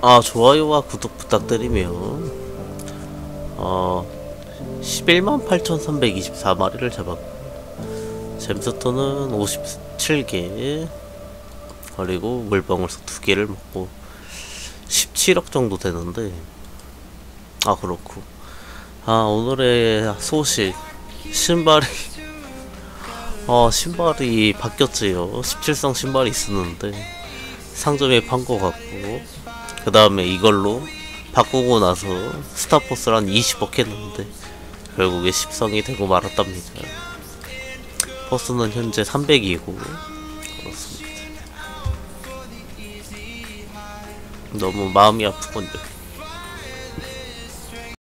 좋아요와 구독 부탁드리며 118,324마리를 잡았고 잼스톤은 57개, 그리고 물방울석 2개를 먹고 17억 정도 되는데, 그렇고 오늘의 소식, 신발이 신발이 바뀌었지요. 17성 신발이 있었는데 상점에 판 거 같고, 그 다음에 이걸로 바꾸고 나서 스타포스를 한 20억 했는데 결국에 10성이 되고 말았답니다. 포스는 현재 300이고 그렇습니다. 너무 마음이 아프군요.